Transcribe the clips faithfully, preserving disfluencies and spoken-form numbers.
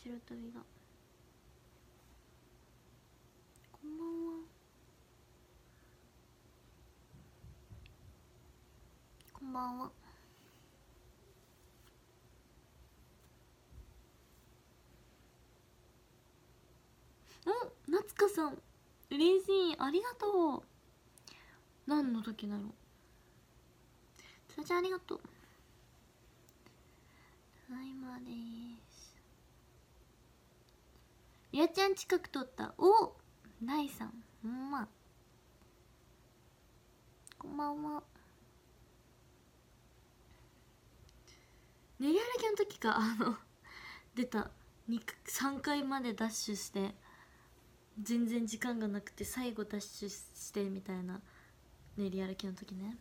白飛びが。こんばんは。こんばんは。お、夏香さん嬉しい、ありがとう。何の時なの。つらちゃんありがとう。ただいまです。ゆらちゃん近く通った。お、大さん、ほんま。こんばんは。練り歩きの時か、あの出たさんかいまでダッシュして全然時間がなくて最後ダッシュしてみたいな練り歩きの時ね。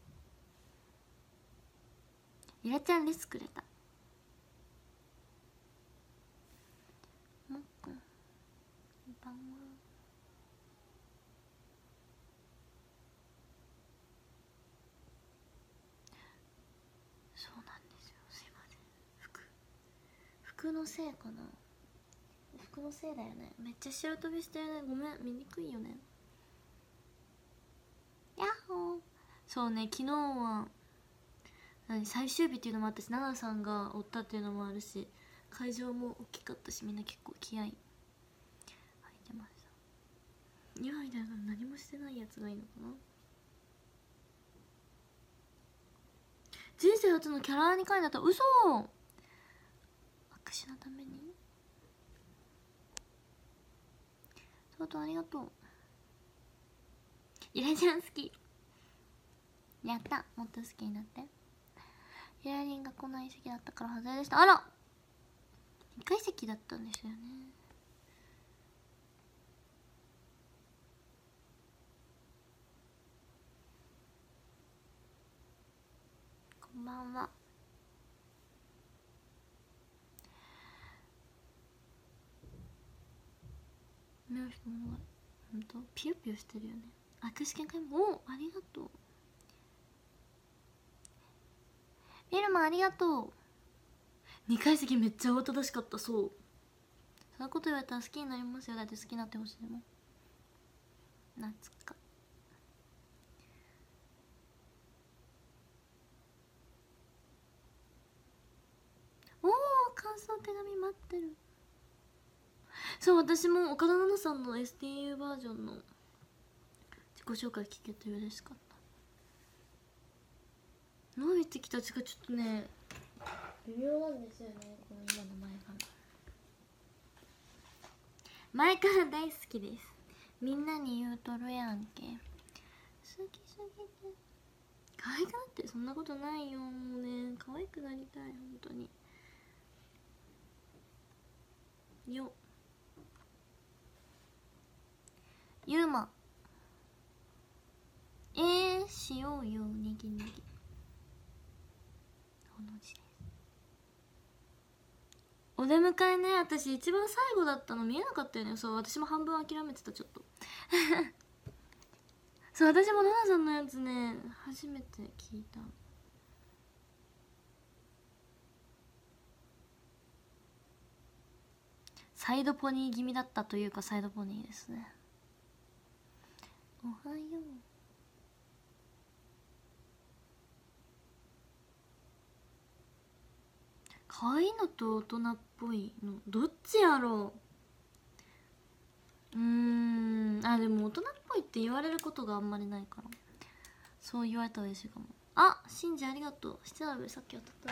ゆらちゃんレスくれた。もっくんこんばんは。そうなんですよ、すいません。服服のせいかな。服のせいだよね。めっちゃ白飛びしてるね。ごめん、見にくいよね。やっほー。そうね、昨日は何最終日っていうのもあったし、奈々さんがおったっていうのもあるし、会場も大きかったし、みんな結構気合い入ってました。いやいや、何もしてないやつがいいのかな。人生初のキャラに会になった。嘘。握手のために。とうとうありがとう。ゆらちゃん好き。やった、もっと好きになって。ゆらりんが来ない席だったから外れでした。あら、にかい席だったんですよね。こんばんは。目をしてもらう。ほんとピヨピヨしてるよね。握手券会も。お、ありがとう。ビルマありがとう。にかい席めっちゃ慌ただしかった。そう、そんなこと言われたら好きになりますよ。だって好きになってほしいもん。夏か。おお、感想手紙待ってる。そう、私も岡田奈々さんの エスティーユー バージョンの自己紹介聞けて嬉しかった。伸びてきたちがちょっとね微妙なんですよね、この今の前髪。前から大好きです。みんなに言うとるやんけ。好きすぎて可愛くなって。そんなことないよ。もうね、可愛くなりたい、本当に。よゆうま、えー、しようよ、にぎにぎ。ほの字です。お出迎えね、私一番最後だったの見えなかったよね。そう、私も半分諦めてた、ちょっとそう、私も奈々さんのやつね初めて聞いた。サイドポニー気味だったというか、サイドポニーですね。おはよう。可愛いのと大人っぽいのどっちやろう。うーん、あ、でも大人っぽいって言われることがあんまりないから、そう言われたら嬉しいかも。あ、シンジありがとう。してたべ、さっき当たった。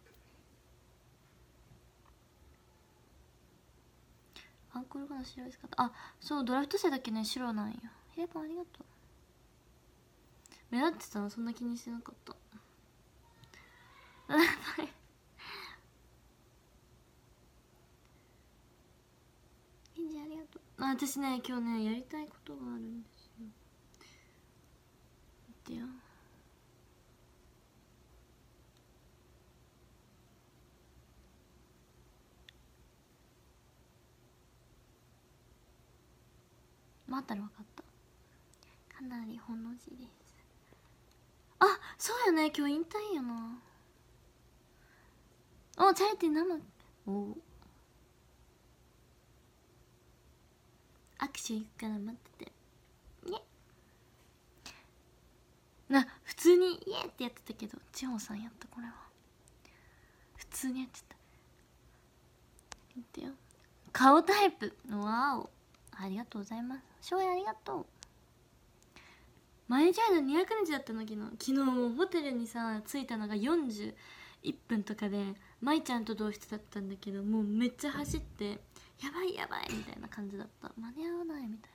アンコールが白いですか。あ、そう、ドラフト生だけね白なんよ。ヘレパンありがとう。目立ってたの。そんな気にしてなかったシンジありがとう。あ、私ね今日ねやりたいことがあるんですよ。見てよ。待ったら分かった。かなりほの字です。あ、そうよね、今日引退やな。お、チャリティー生。お、 握手行くから待っててね。な普通にイエーってやってたけど千穂さんやった。これは普通にやってた。見てよ、顔タイプ。わお、ありがとうございます。翔也ありがとう。前じゃあにひゃくにちだったの昨日。昨日もうホテルにさ着いたのがよんじゅういっぷんとかで、舞ちゃんと同室だったんだけど、もうめっちゃ走ってやばいやばいみたいな感じだった。間に合わないみたい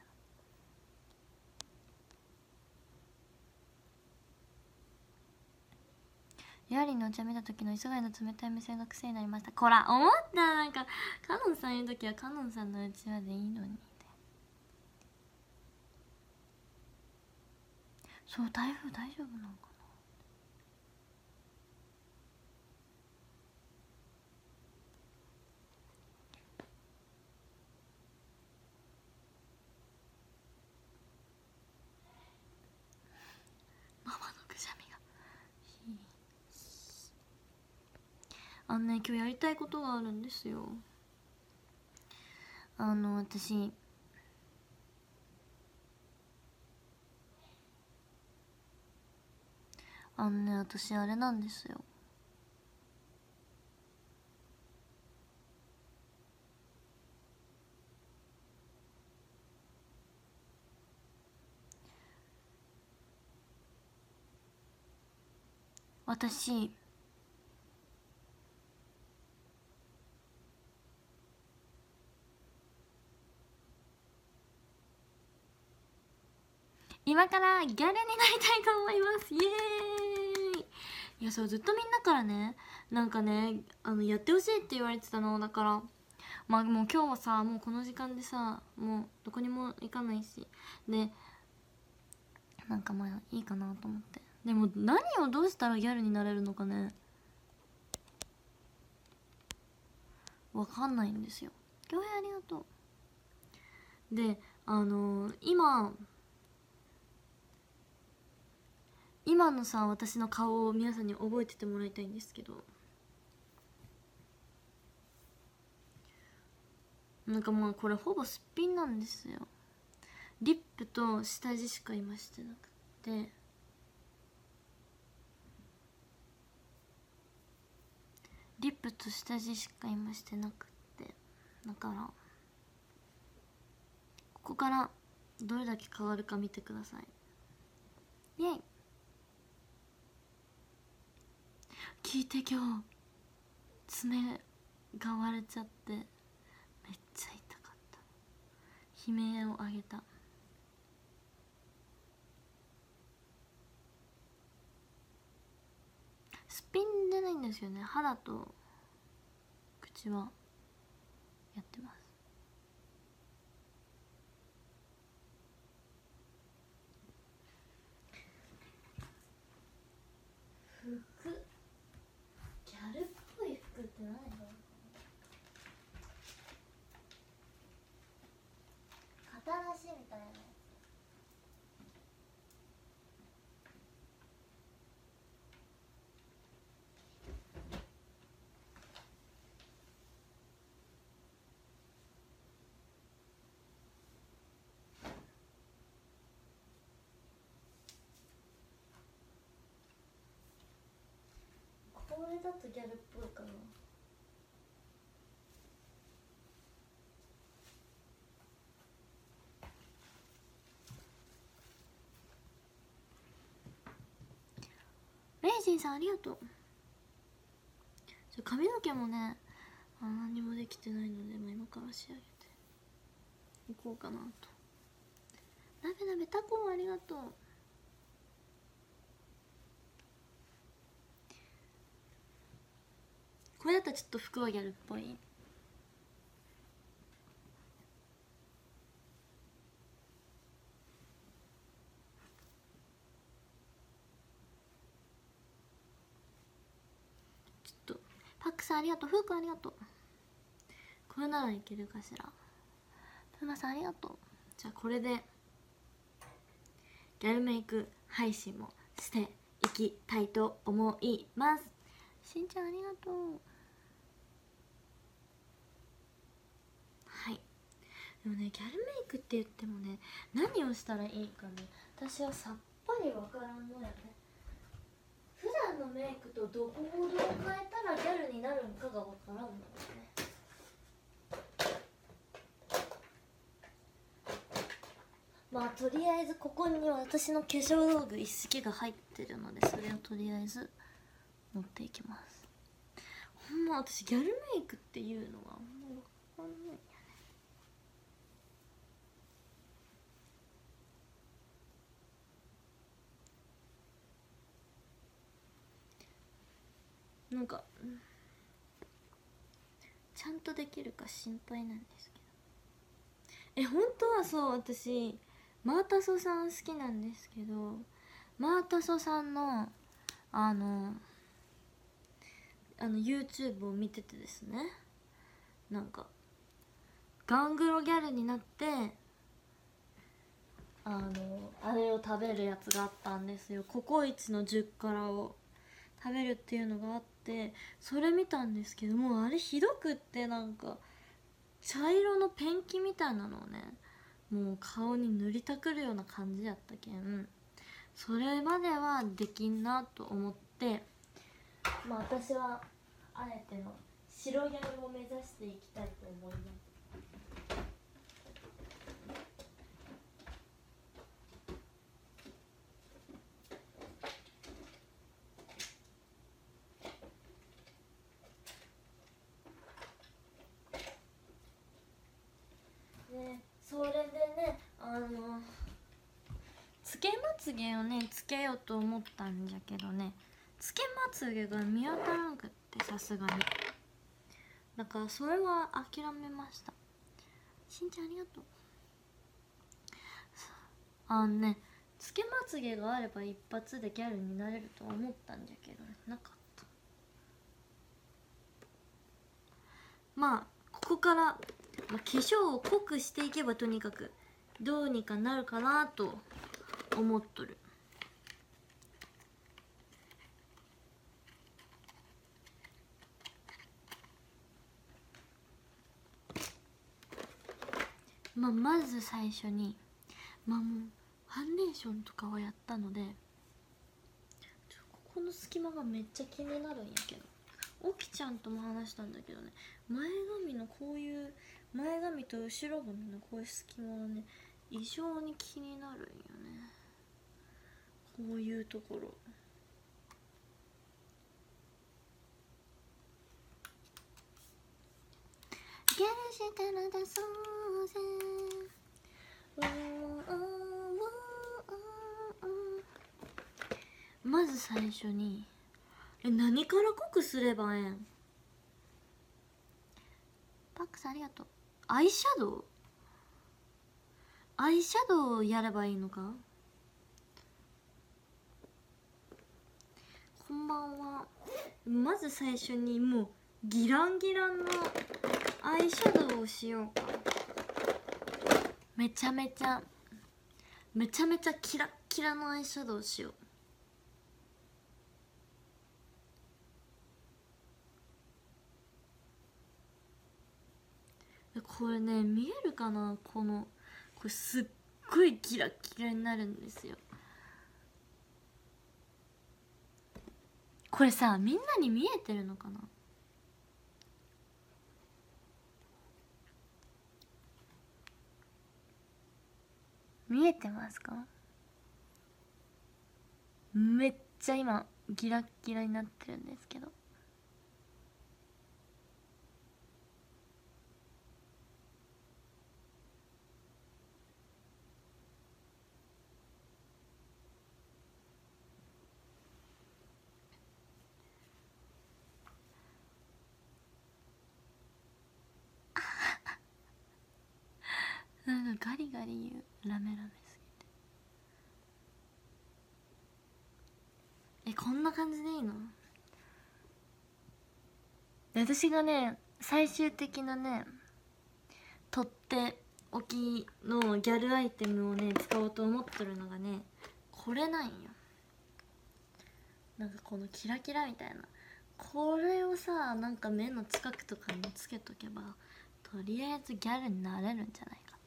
な。ヤリのお茶見た時の磯貝の冷たい目線が癖になりました。こら思った。なんかカノンさんいる時はカノンさんのうちわでいいのに。そう、台風大丈夫なのかな。ママのくしゃみがあのね、今日やりたいことがあるんですよ。あの私あのね私あれなんですよ。私今からギャルになりたいと思います。イエーイ。いやそう、ずっとみんなからね、なんかねあのやってほしいって言われてたのだから、まあもう今日はさもうこの時間でさもうどこにも行かないしで、なんかまあいいかなと思って。でも何をどうしたらギャルになれるのかねわかんないんですよ。恭平ありがとう。であのー、今今のさ私の顔を皆さんに覚えててもらいたいんですけど、なんかまあこれほぼすっぴんなんですよ。リップと下地しか今してなくて、リップと下地しか今してなくて、だからここからどれだけ変わるか見てください。イエイ。聞いて、今日爪が割れちゃってめっちゃ痛かった。悲鳴を上げた。すっぴんでないんですよね。肌と口はやってます。服、ギャルっぽい服って何だろう。肩なしみたいな。これだとギャルっぽいかな。レイジンさんありがとう。髪の毛もねあ何もできてないので、まあ、今から仕上げていこうかなと。なべなべタコもありがとう。これだったらちょっと服はギャルっぽい。ちょっとパックさんありがとう。フーくんありがとう。これならいけるかしら。プマさんありがとう。じゃあこれでギャルメイク配信もしていきたいと思います。しんちゃんありがとう。はい、 でもねギャルメイクって言ってもね何をしたらいいかね私はさっぱりわからんのやね。普段のメイクとどこをどう変えたらギャルになるんかがわからんのよね。まあとりあえずここに私の化粧道具一式が入ってるのでそれをとりあえず持っていきます。ほんま私ギャルメイクっていうのはあんま分かんないやね。なんかちゃんとできるか心配なんですけど。え本当はそう私マータソさん好きなんですけどマータソさんのあのあの YouTube を見ててですねなんかガングロギャルになってあのあれを食べるやつがあったんですよ。ココイチのじゅっ辛を食べるっていうのがあってそれ見たんですけどもうあれひどくってなんか茶色のペンキみたいなのをねもう顔に塗りたくるような感じやったけんそれまではできんなと思ってまあ私はあえての白ギャルを目指していきたいと思います。ね、それでねあのつけまつげをねつけようと思ったんじゃけどねつけまつげが見当たらんくってさすがにだからそれは諦めました。しんちゃんありがとう。あのねつけまつげがあれば一発でギャルになれると思ったんじゃけど、ね、なかった。まあここから、まあ、化粧を濃くしていけばとにかくどうにかなるかなと思っとる。まあ、まず最初にまあもうファンデーションとかはやったのでここの隙間がめっちゃ気になるんやけどおきちゃんとも話したんだけどね前髪のこういう前髪と後ろ髪のこういう隙間がね異常に気になるんよね。こういうところギャルしたら出そうぜまず最初にえ何から濃くすればええん。パックさんありがとう。アイシャドウアイシャドウやればいいのか。こんばんは。まず最初にもうギランギランのアイシャドウをしようか。めちゃめちゃめちゃめちゃキラッキラのアイシャドウをしよう。これね見えるかなこのこれすっごいキラッキラになるんですよ。これさみんなに見えてるのかな。見えてますか。めっちゃ今ギラッギラになってるんですけどなんかガリガリ言うラメラメすぎてえこんな感じでいいの。で私がね最終的なね取っておきのギャルアイテムをね使おうと思ってるのがねこれなんよ。なんかこのキラキラみたいなこれをさなんか目の近くとかにつけとけばとりあえずギャルになれるんじゃないか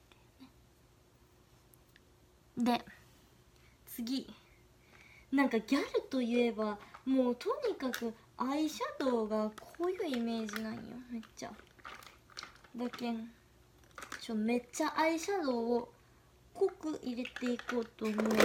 で次、なんかギャルといえばもうとにかくアイシャドウがこういうイメージなんよ。めっちゃだけんちょめっちゃアイシャドウを濃く入れていこうと思います。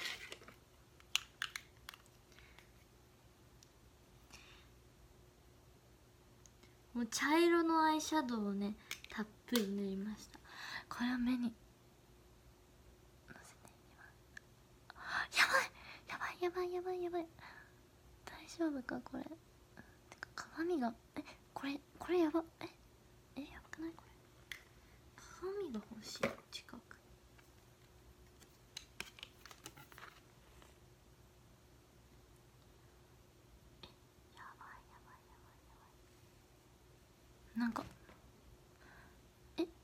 もう茶色のアイシャドウをねたっぷり塗りました。これを目にのせていきます。やばいやばいやばいやばいやばい、大丈夫かこれ。てか鏡がえこれこれやばええやばくないこれ。鏡が欲しい近く。えやばいやばいやばいやばい。なんかえ待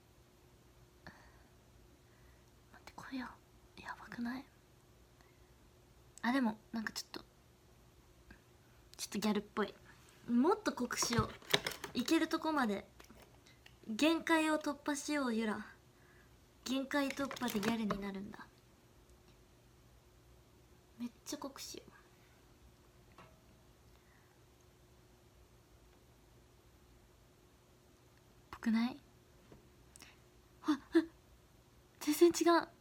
ってこれややばくない。あでもなんかちょっとちょっとギャルっぽい。もっと濃くしよう。いけるとこまで限界を突破しよう。ゆら限界突破でギャルになるんだ。めっちゃ濃くしよう。ぽくない？あっ全然違う。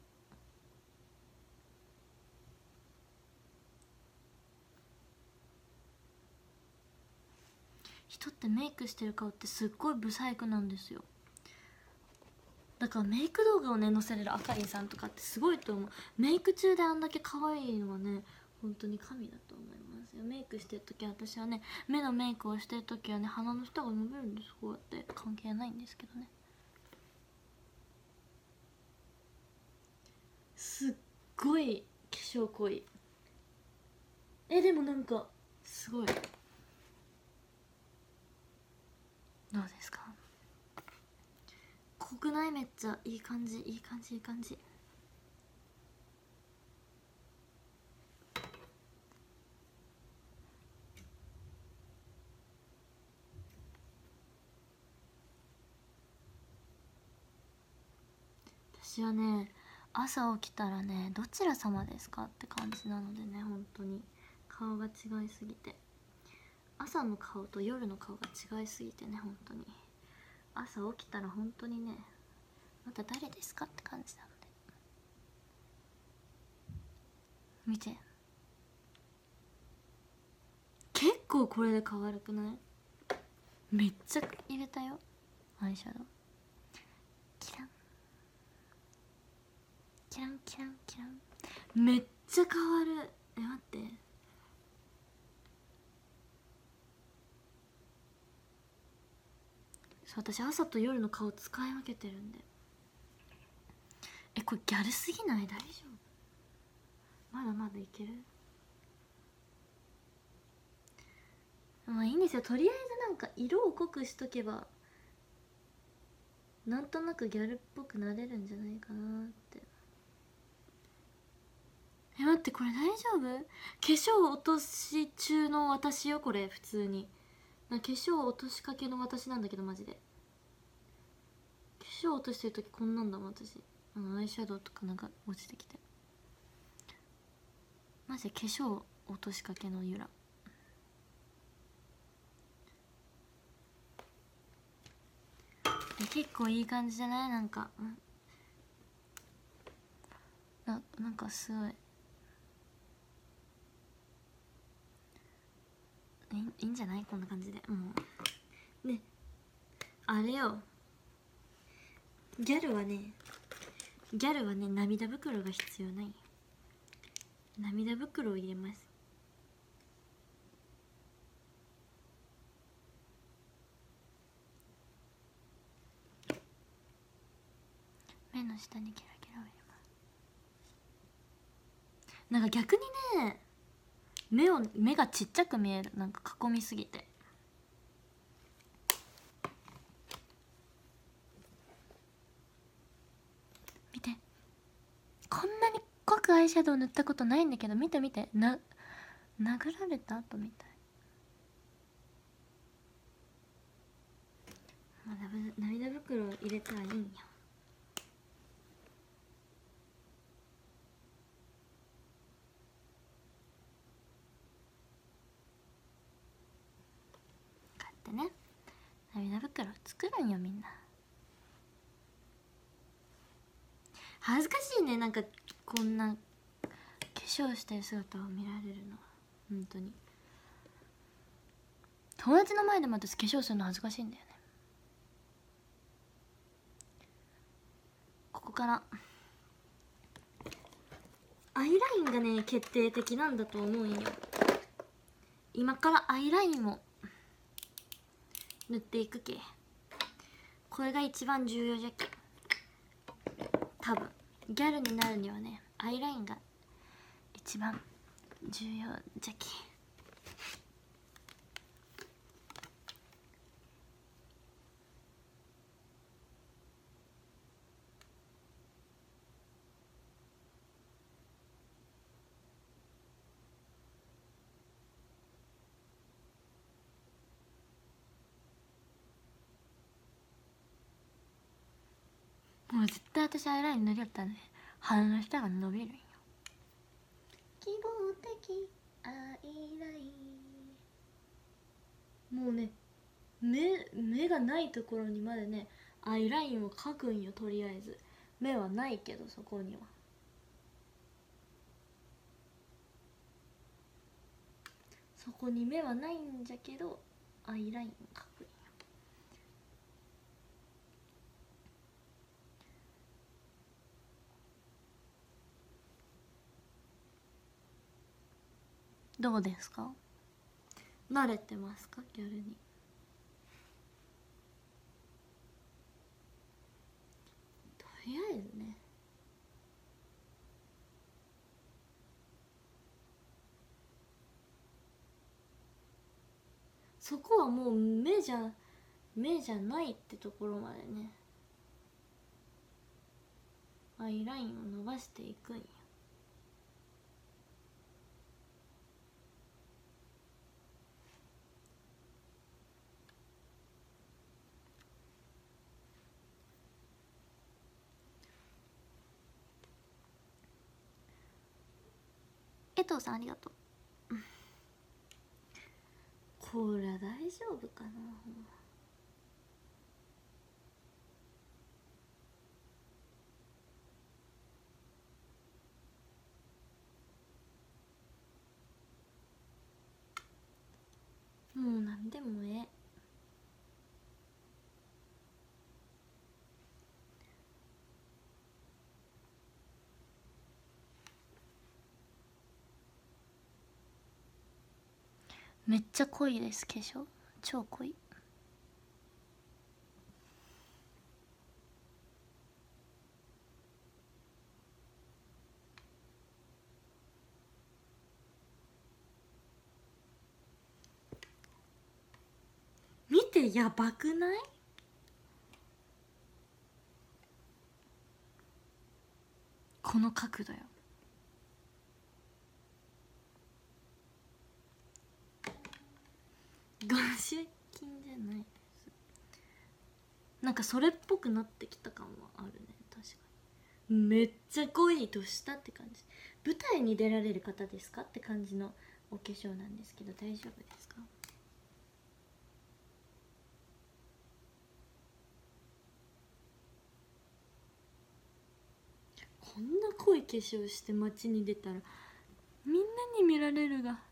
人ってメイクしてる顔ってすっごいブサイクなんですよ。だからメイク動画をね載せれるあかりんさんとかってすごいと思う。メイク中であんだけ可愛いのはね本当に神だと思いますよ。メイクしてる時は私はね目のメイクをしてる時はね鼻の下が伸びるんです。こうやって関係ないんですけどね。すっごい化粧濃い。えでもなんかすごい。どうですか？濃くない？めっちゃいい感じいい感じいい感じ。私はね朝起きたらねどちら様ですかって感じなのでね本当に顔が違いすぎて、朝の顔と夜の顔が違いすぎてね本当に朝起きたら本当にねまた誰ですかって感じなので見て。結構これで変わるくない？めっちゃ入れたよアイシャドウ。キランキランキランキランめっちゃ変わる。え待ってそう私朝と夜の顔使い分けてるんで。えこれギャルすぎない？大丈夫？まだまだいける？まあいいんですよ。とりあえずなんか色を濃くしとけばなんとなくギャルっぽくなれるんじゃないかなって。え待ってこれ大丈夫？化粧落とし中の私よこれ。普通にな化粧落としかけの私なんだけどマジで。化粧落としてる時こんなんだもん私。あのアイシャドウとかなんか落ちてきてマジで化粧落としかけのゆら。え結構いい感じじゃない？なんかななんかすごいいいいいんじゃない？こんな感じでもうね。あれよギャルはねギャルはね涙袋が必要ない。涙袋を入れます。目の下にキラキラを入れます。なんか逆にね目を目がちっちゃく見える。なんか囲みすぎて。見てこんなに濃くアイシャドウ塗ったことないんだけど見て見てな殴られた後みたい。まあ、涙袋を入れたらいいんや。 涙袋作るんよみんな。恥ずかしいね、なんかこんな化粧してる姿を見られるのは。本当に友達の前でも私化粧するの恥ずかしいんだよね。ここからアイラインがね決定的なんだと思うんよ。今からアイラインを塗っていくけ。これが一番重要じゃけ。多分ギャルになるにはねアイラインが一番重要じゃけ。もう絶対私アイライン塗りよったらね鼻の下が伸びるんよ。希望的アイライン。もうね目目がないところにまでねアイラインを描くんよ。とりあえず目はないけどそこにはそこに目はないんじゃけどアイラインを描くんよ。どうですか？慣れてますかギャルに。とりあえずねそこはもう目じゃ目じゃないってところまでねアイラインを伸ばしていくんよ。江藤さんありがとう。これは大丈夫かな。もうなんでもええ。めっちゃ濃いです化粧。超濃い。見てやばくない？この角度よ。眼周筋じゃないです。なんかそれっぽくなってきた感はあるね。確かにめっちゃ濃いとしたって感じ。舞台に出られる方ですかって感じのお化粧なんですけど大丈夫ですか？こんな濃い化粧して街に出たらみんなに見られるが。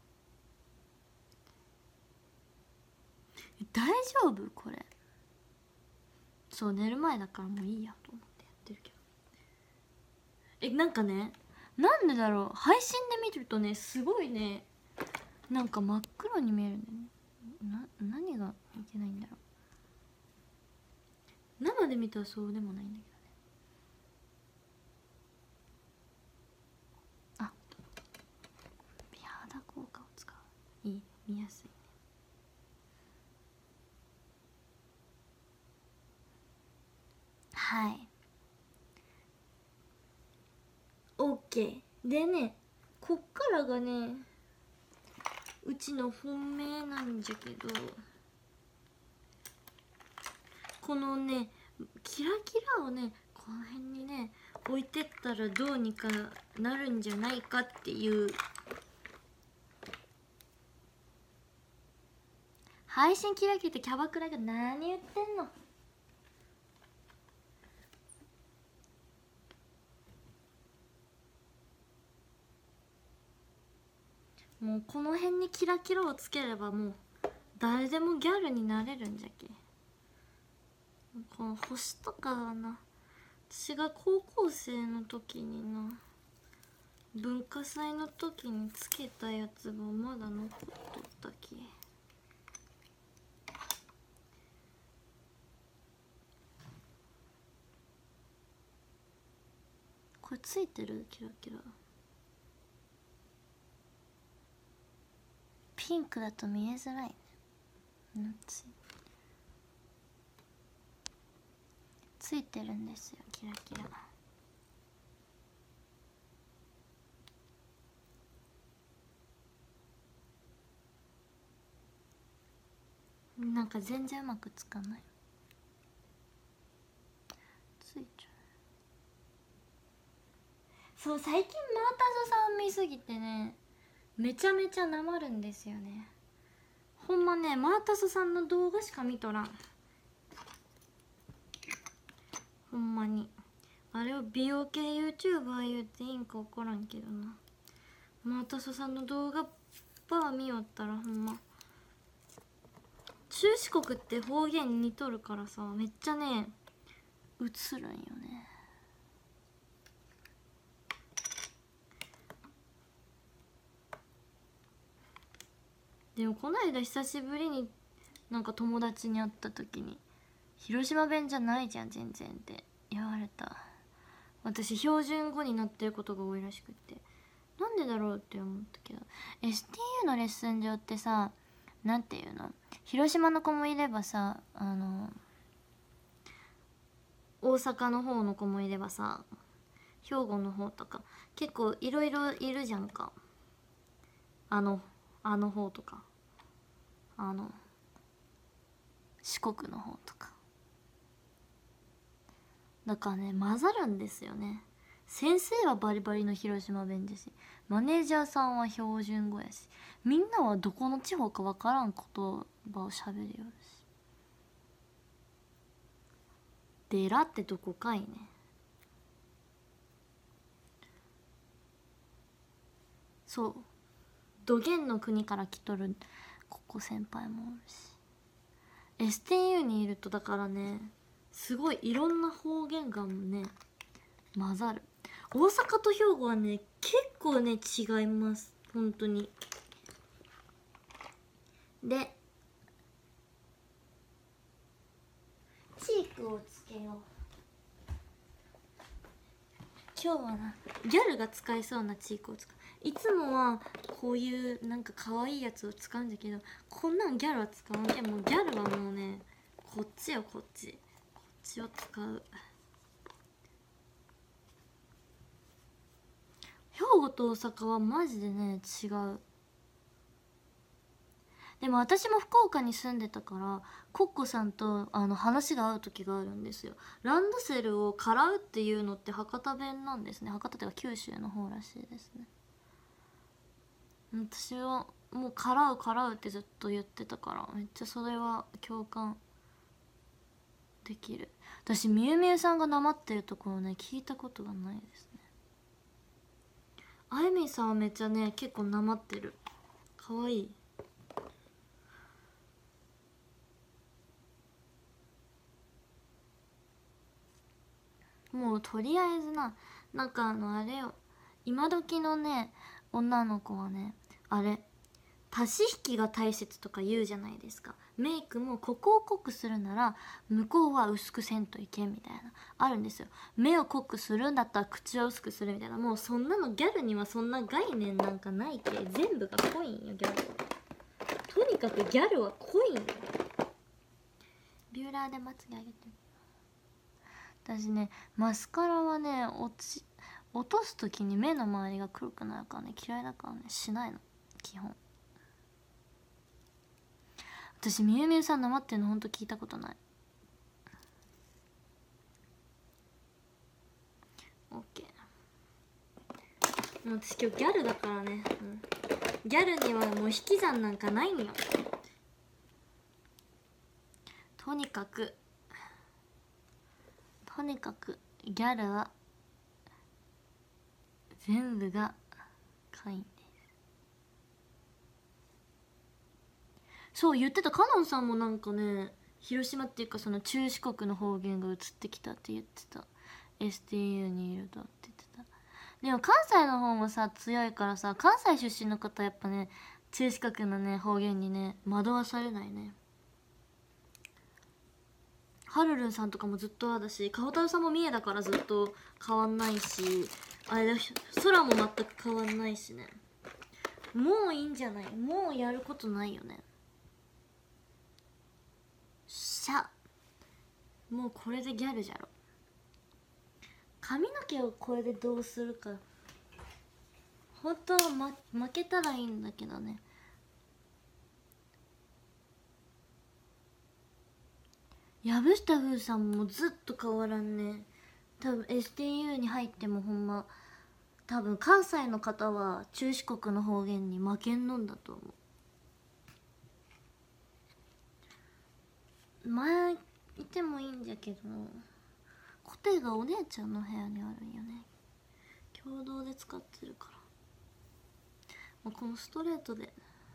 大丈夫これ。そう寝る前だからもういいやと思ってやってるけど。えなんかねなんでだろう配信で見るとねすごいねなんか真っ黒に見えるんだよね。な何がいけないんだろう。生で見たらそうでもないんだけどね。あ美肌効果を使う。いい見やすいね。はい OK でねこっからがねうちの本命なんじゃけどこのねキラキラをねこの辺にね置いてったらどうにかなるんじゃないかっていう。は配信キラキラってキャバクラが何言ってんの。もうこの辺にキラキラをつければもう誰でもギャルになれるんじゃけ。この星とかはな、私が高校生の時にな、文化祭の時につけたやつがまだ残っとったき。これついてる？キラキラ。ピンクだと見えづらいね。なんつついてるんですよ、キラキラ。なんか全然うまくつかない。ついちゃう。そう、最近マータソさん見すぎてね、めちゃめちゃなまるんですよね。ほんまね、マータソさんの動画しか見とらん。ほんまにあれを美容系 YouTuber 言うていいんか分からんけどな。マータソさんの動画バー見よったらほんま中四国って方言似とるからさ、めっちゃね映るんよね。でもこの間久しぶりになんか友達に会った時に「広島弁じゃないじゃん全然」って言われた。私標準語になってることが多いらしくって、なんでだろうって思ったけど、 エスティーユー のレッスン上ってさ、なんていうの、広島の子もいればさ、あの大阪の方の子もいればさ、兵庫の方とか結構いろいろいるじゃんか。あのあの方とか、あの四国の方とかだからね、混ざるんですよね。先生はバリバリの広島弁ですし、マネージャーさんは標準語やし、みんなはどこの地方かわからん言葉をしゃべるよるし。でらってどこかいね。そう、どげんの国から来とるここ先輩もおるし、 エスティーユー にいるとだからね、すごいいろんな方言がね混ざる。大阪と兵庫はね結構ね違います、本当に。でチークをつけよう。今日はなギャルが使いそうなチークを使う。いつもはこういうなんか可愛いやつを使うんだけど、こんなんギャルは使わんけん。もうギャルはもうねこっちよ、こっちこっちを使う。兵庫と大阪はマジでね違う。でも私も福岡に住んでたからコッコさんとあの話が合う時があるんですよ。ランドセルをからうっていうのって博多弁なんですね。博多というか九州の方らしいですね。私はもうからうからうってずっと言ってたから、めっちゃそれは共感できる。私みゆみゆさんがなまってるところね聞いたことがないですね。あゆみんさんはめっちゃね結構なまってる。かわいい。もうとりあえずな、なんかあのあれよ、今時のね女の子はね、あれ足し引きが大切とか言うじゃないですか。メイクもここを濃くするなら向こうは薄くせんといけんみたいなあるんですよ。目を濃くするんだったら口を薄くするみたいな、もうそんなのギャルにはそんな概念なんかないけ。全部が濃いんよギャルは。とにかくギャルは濃いんよ。ビューラーでまつげ上げてる。私ねマスカラはね落ち落とす時に目の周りが黒くなるからね嫌いだからねしないの基本。私みゆみゆさんなまってんのほんと聞いたことない。オッケー。もう私今日ギャルだからね、うん、ギャルにはもう引き算なんかないんよ。 くとにかくギャルは全部が可愛いんです。そう言ってた、カノンさんもなんかね、広島っていうかその中四国の方言が移ってきたって言ってた。 エスティーユー にいるとって言ってた。でも関西の方もさ強いからさ、関西出身の方やっぱね、中四国のね方言にね惑わされないね。はるるんさんとかもずっとあだし、かほたるさんも三重だからずっと変わんないし、あれだ、空も全く変わんないしね。もういいんじゃない、もうやることないよね。しゃ、もうこれでギャルじゃろ。髪の毛をこれでどうするか本当は、ま、負けたらいいんだけどね。藪下風さんもずっと変わらんね。多分 エスティーユー に入ってもほんま多分関西の方は中四国の方言に負けんのんだと思う。前いてもいいんじゃけど、コテがお姉ちゃんの部屋にあるんよね。共同で使ってるから、まあ、このストレートで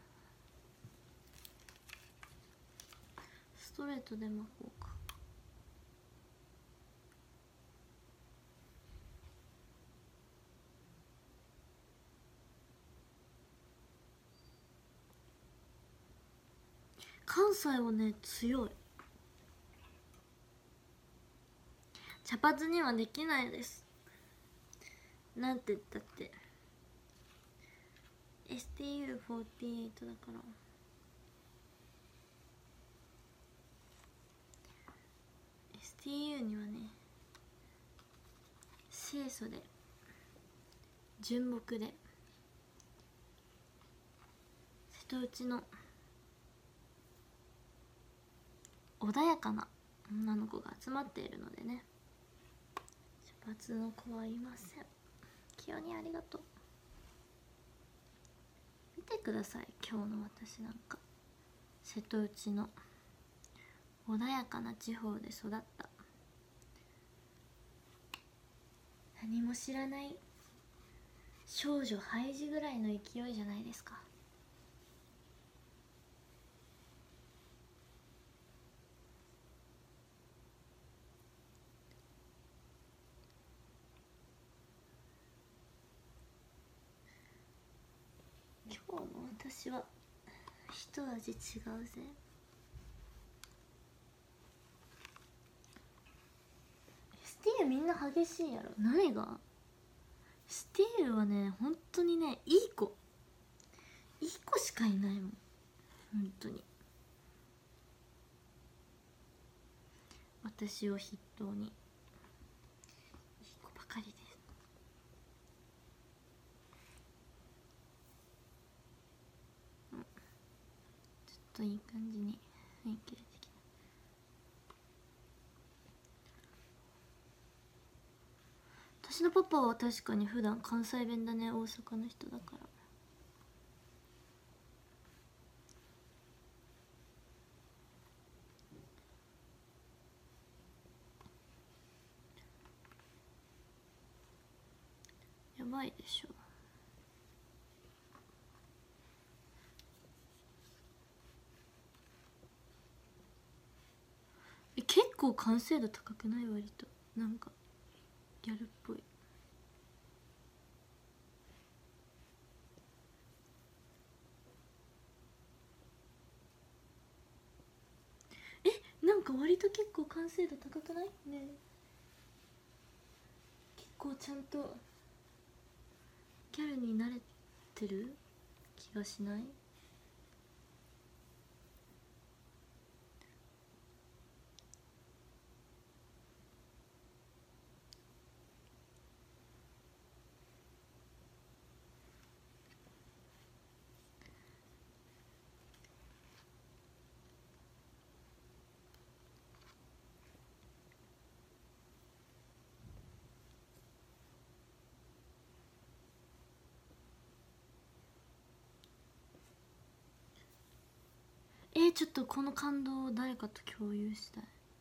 ストレートで巻こうか。関西はね強い。茶髪にはできないです。なんて言ったって エスティーユーフォーティーエイト だから。エスティーユー にはね清楚で純朴で瀬戸内の穏やかな女の子が集まっているのでね、茶髪の子はいません。清にありがとう。見てください、今日の私なんか瀬戸内の穏やかな地方で育った何も知らない少女ハイジぐらいの勢いじゃないですか。今日の私は一味違うぜ。エスティーユー みんな激しいやろ。何が？エスティーユー はね本当にねいい子いい子しかいないもん本当に。私を筆頭にいい子ばかりです。うん、ちょっといい感じに雰囲気出てきた。私のパパは確かに普段関西弁だね、大阪の人だから。やばいでしょ。え、結構完成度高くない？割となんかギャルっぽい。え、なんか割と結構完成度高くない？ね、結構ちゃんとギャルに慣れてる気がしない？えー、ちょっとこの感動を誰かと共有したい。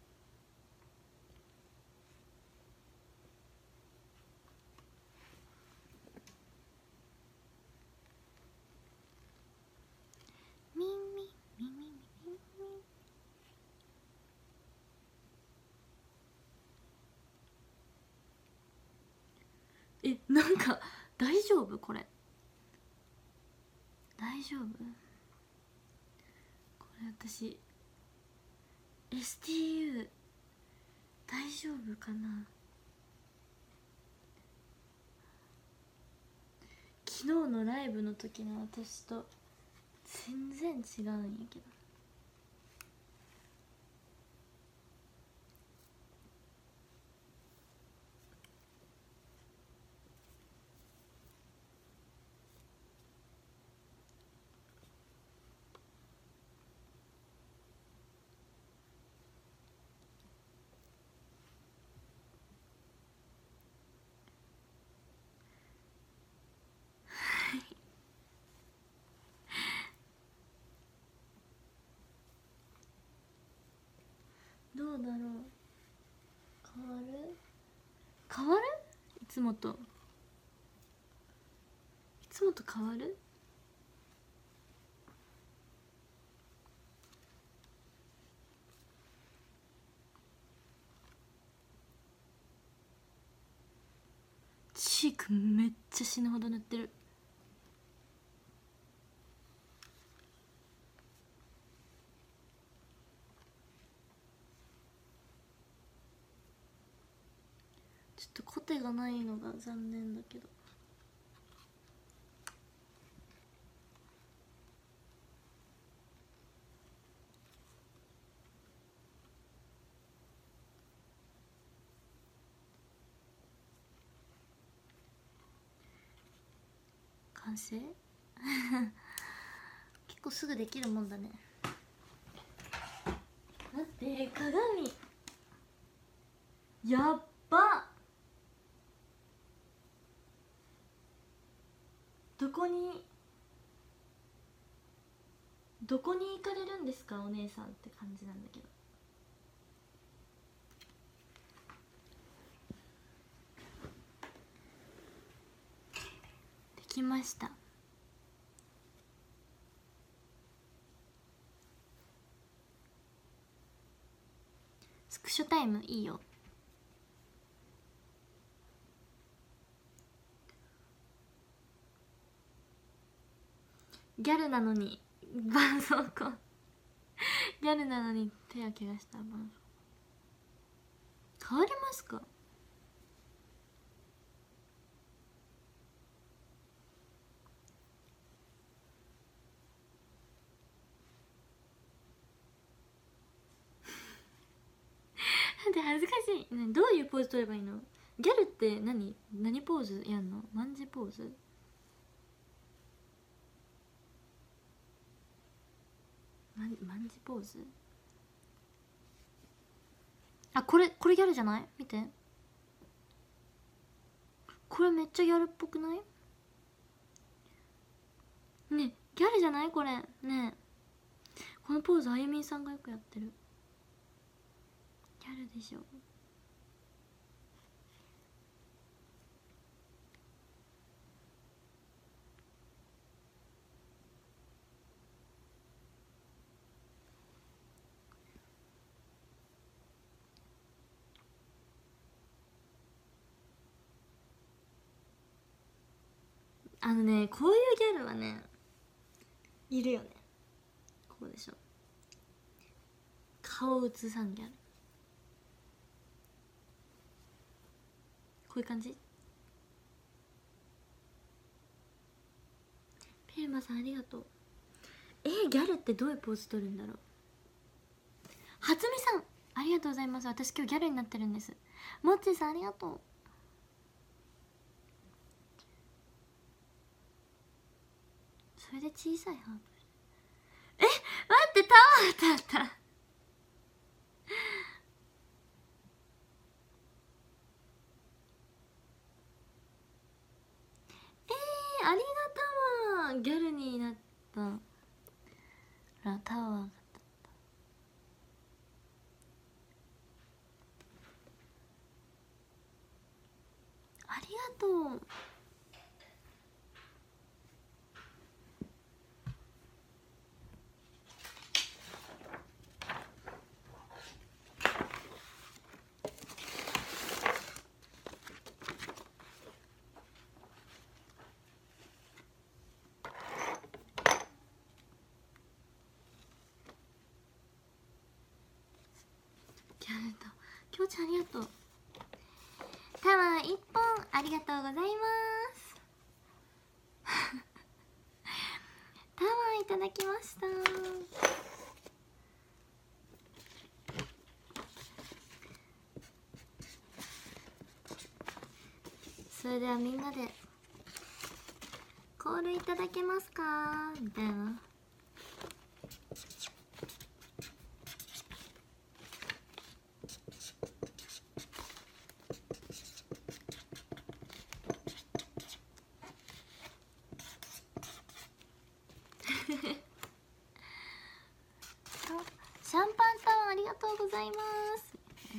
え、なんか大丈夫これ、大丈夫これ私 エスティーユー 大丈夫かな。昨日のライブの時の私と全然違うんやけど。どうだろう、変わる変わるいつもと、いつもと変わる。チークめっちゃ死ぬほど塗ってる。ちょっとコテがないのが残念だけど。完成結構すぐできるもんだね。待って鏡やっば。どこにどこに行かれるんですかお姉さんって感じなんだけど。できました。スクショタイムいいよ。ギャルなのに絆創膏ギャルなのに手を怪我した絆創膏変わりますか。で恥ずかしい。どういうポーズ取ればいいの。ギャルって何何ポーズやんの。マンジポーズ。マンマンジポーズ。あ、これこれギャルじゃない。見て、これめっちゃギャルっぽくない。ね、ギャルじゃないこれね。このポーズあゆみんさんがよくやってる。ギャルでしょ。あのね、こういうギャルはねいるよね。こうでしょ。顔映さんギャル、こういう感じ。ペルマさんありがとう。えー、ギャルってどういうポーズ取るんだろう。はつみさんありがとうございます。私今日ギャルになってるんです。もっちーさんありがとう。それで小さいハーブ。え、待ってタワーだった。えー、ありがタワー。ギャルになったらタワーがありがとう。 きょうちゃんありがとう。タワーいっぽんありがとうございますタワーいただきました。それではみんなでコールいただけますかみたいな。シャンパンタワーありがとうございます。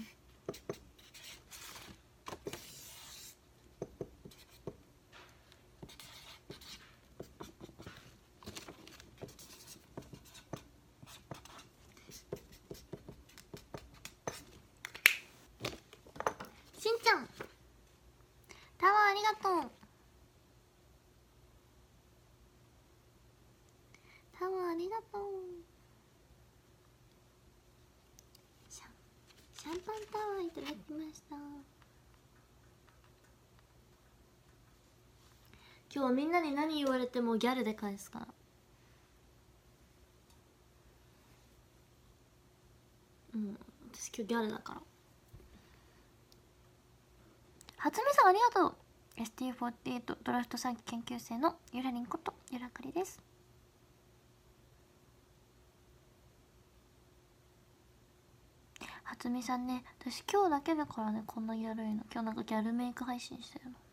しんちゃんタワーありがとう。タワーありがとう。シャンシャンパンタワーいただきました。今日はみんなに何言われてもギャルで返すから。うん、私今日ギャルだから。初見さんありがとう。 エスティーフォーティーエイト ドラフトさんき研究生のゆらりんことゆらくりです。初見さんね、私今日だけだからね、こんなギャルいの。今日なんかギャルメイク配信したよな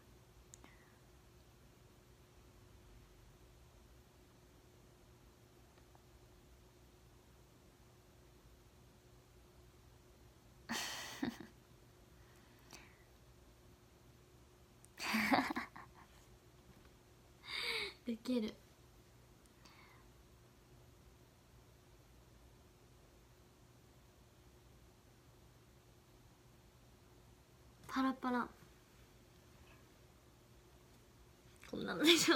ウケる。パラパラこんなのでしょ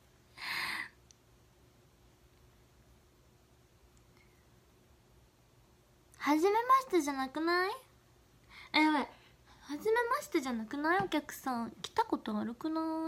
はじめましてじゃなくない？え、やばい、はじめましてじゃなくない？お客さん来たこと悪くない？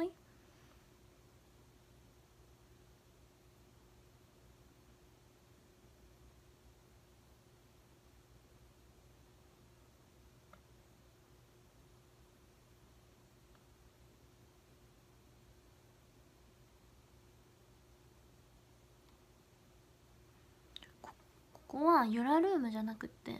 ここはユラルームじゃなくて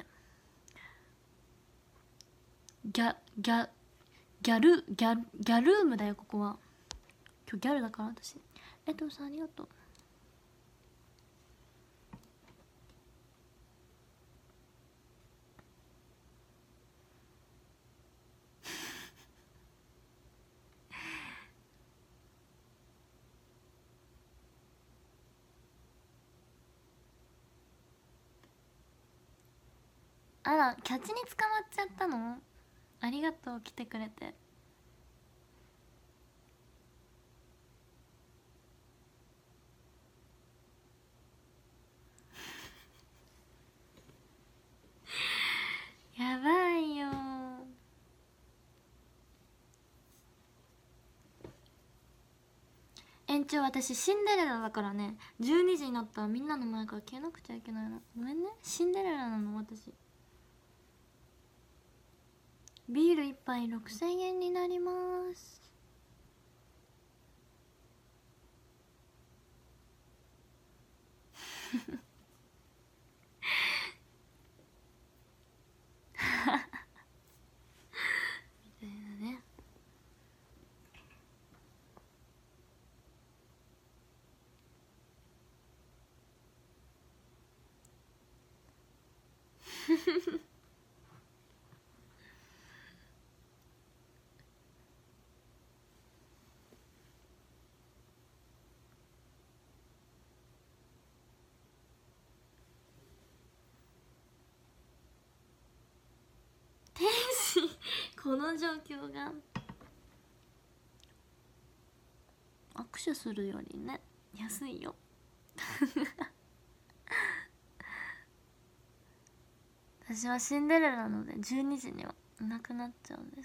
ギャギャギャルギャギャルームだよ。ここは今日ギャルだから私。えとさんありがとう。あら、キャッチに捕まっちゃったの？ありがとう、来てくれて。やばいよ。延長、私シンデレラだからね。じゅうにじになったらみんなの前から消えなくちゃいけないの。ごめんね、シンデレラなの私。ビール一杯ろくせんえんになります。みたいなね。天使この状況が握手するよりね安いよ私はシンデレラなのでじゅうにじにはいなくなっちゃうんです。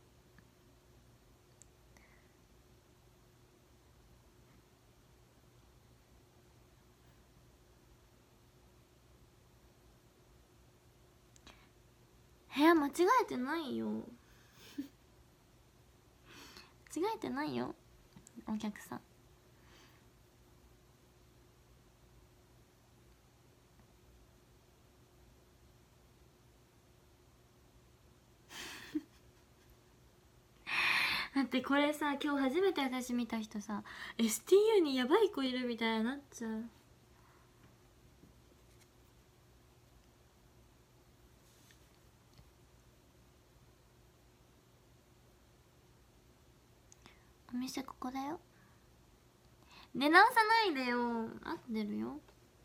部屋間違えてないよ間違えてないよお客さんだってこれさ、今日初めて私見た人さ エスティーユー にやばい子いるみたいになっちゃう。お店ここだよ。出直さないでよ。合ってるよ。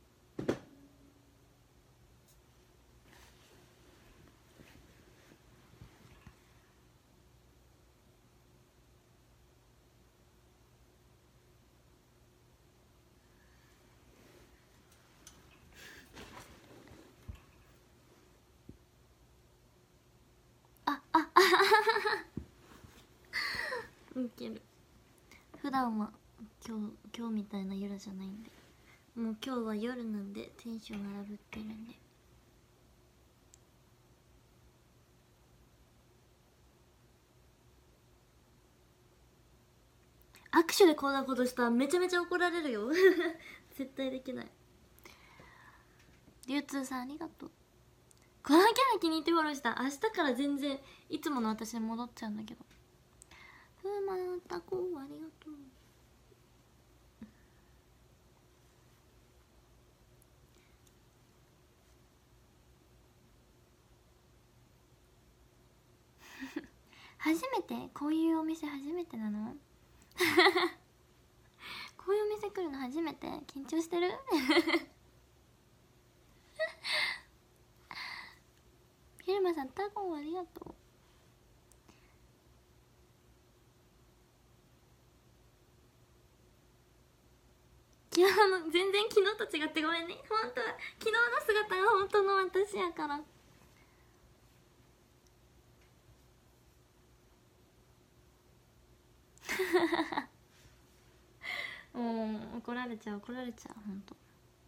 あああウケる。普段は今日今日みたいな夜じゃないんで、もう今日は夜なんでテンション荒ぶってるんで。握手でこんなことしたらめちゃめちゃ怒られるよ絶対できない。流通さんありがとう。このキャラ気に入ってフォローした。明日から全然いつもの私に戻っちゃうんだけど。ふまたこありがとう。初めて？こういうお店初めてなのこういうお店来るの初めて？緊張してるヒルマさんタコありがとう。昨日の全然昨日と違ってごめんね。本当は昨日の姿が本当の私やからもう怒られちゃう怒られちゃう本当。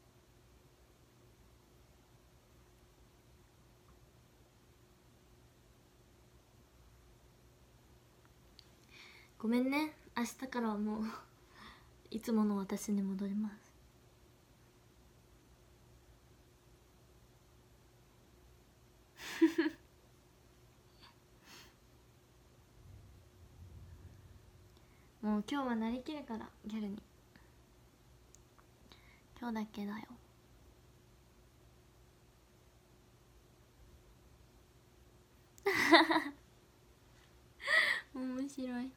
ごめんね。明日からはもういつもの私に戻りますもう今日はなりきるからギャルに。今日だけだよ面白い。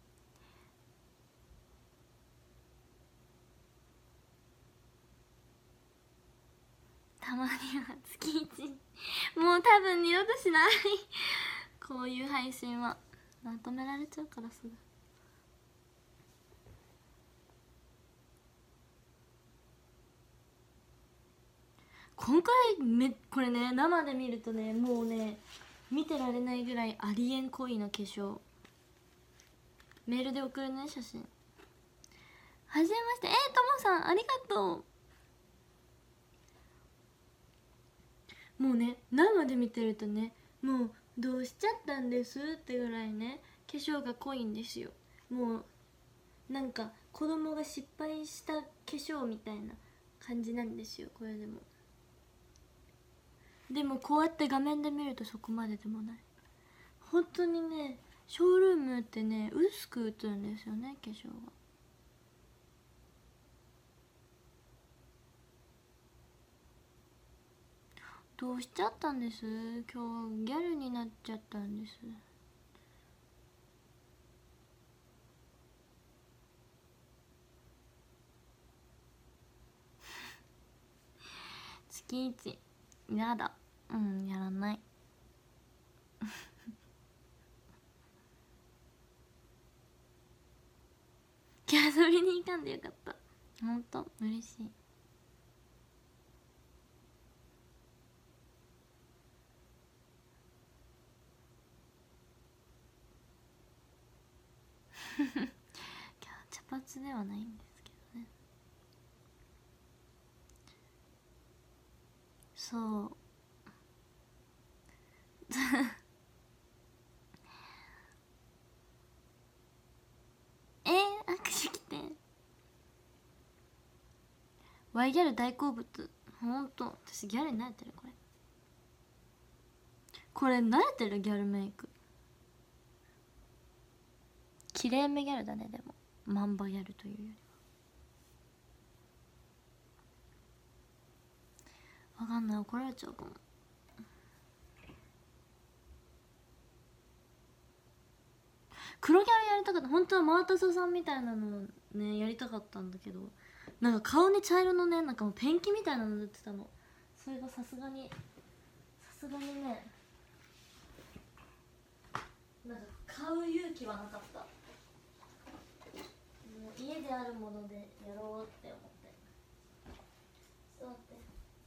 たまには月いちもう多分二度としないこういう配信はまとめられちゃうからすぐ。今回めこれね生で見るとねもうね見てられないぐらいありえん濃いの化粧。メールで送るね写真。はじめまして。えー、ともさんありがとう。もうね生で見てるとねもうどうしちゃったんですってぐらいね化粧が濃いんですよ。もうなんか子供が失敗した化粧みたいな感じなんですよこれでも。でもこうやって画面で見るとそこまででもない。本当にねショールームってね薄く映るんですよね化粧が。どうしちゃったんです？今日ギャルになっちゃったんです月一やだ。うんやらないキャ遊びに行かんでよかった。ほんと嬉しい。 発ではないんですけどね。そうえー、握手来てワイギャル大好物。ほんと私ギャルに慣れてる。これこれ慣れてる。ギャルメイク綺麗めギャルだね。でもマンバギャルというよりは。わかんない、怒られちゃうかも。黒ギャルやりたかった。本当はマータソさんみたいなのねやりたかったんだけど、なんか顔に茶色のねなんかもうペンキみたいなの塗ってたの。それがさすがにさすがにねなんか買う勇気はなかった。もう家であるものでやろうって思って。ちょっと待って。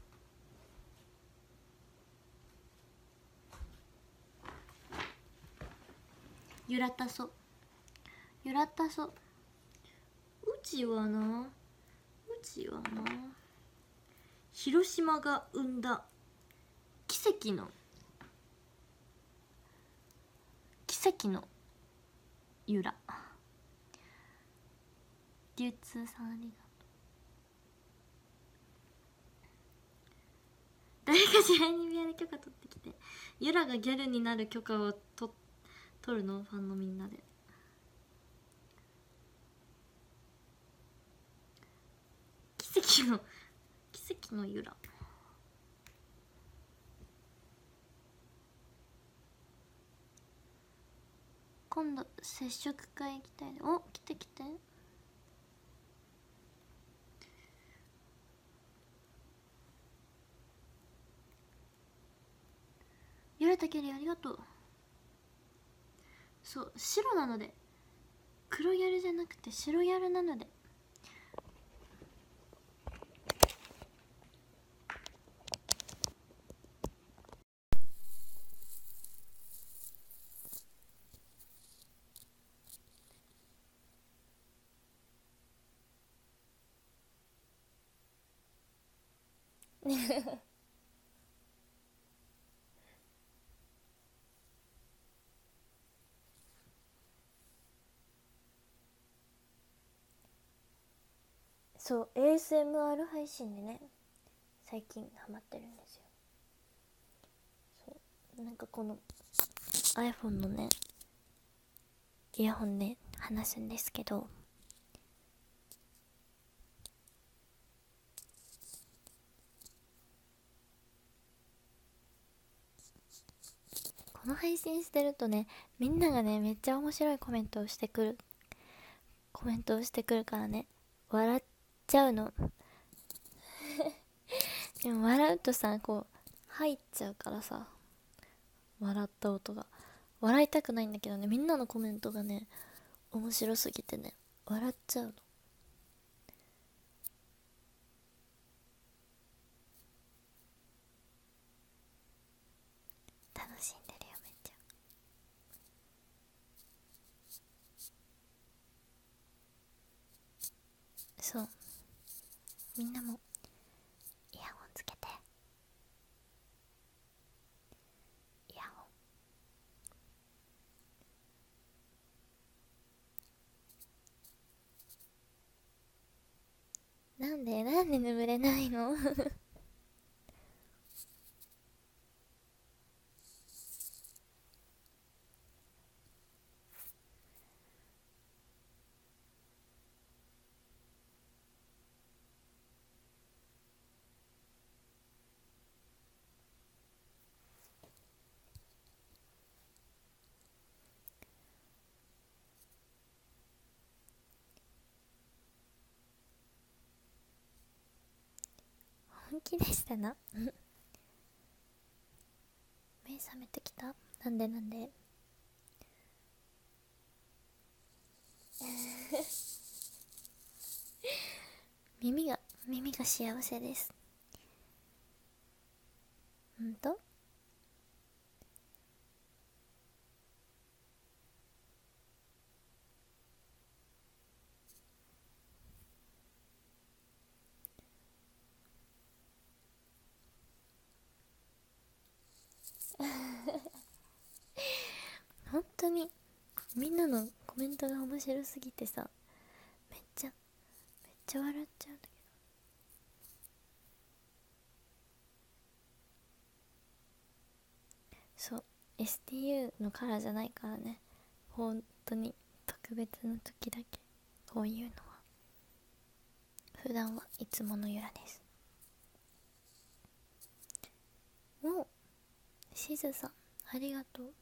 ゆらたそゆらたそうちはなうちはな広島が生んだ奇跡の奇跡のゆら。流通さんありがとう。誰か試合にやる許可取ってきて。ゆらがギャルになる許可をと取るのファンのみんなで。奇跡の奇跡のゆら。今度接触会行きたい。お来て来て。ゆらたけりありがとう。そう白なので、黒ギャルじゃなくて白ギャルなので。そう エーエスエムアール 配信でね最近ハマってるんですよ。そうなんかこの iPhone のねイヤホンで話すんですけど、この配信してるとねみんながねめっちゃ面白いコメントをしてくるコメントをしてくるからね笑っちゃうのでも笑うとさこう入っちゃうからさ、笑った音が笑いたくないんだけどね、みんなのコメントがね面白すぎてね笑っちゃうの。楽しんでるよめっちゃ。そうみんなもイヤホンつけて。イヤホンなんでなんで眠れないの本気でしたな目覚めてきた。なんでなんで耳が耳が幸せです。ほんと当にみんなのコメントが面白すぎてさ、めっちゃめっちゃ笑っちゃうんだけど。そう エスティーユー のカラーじゃないからね、本当に特別な時だけこういうのは。普段はいつものゆらです。お、しずさんありがとう。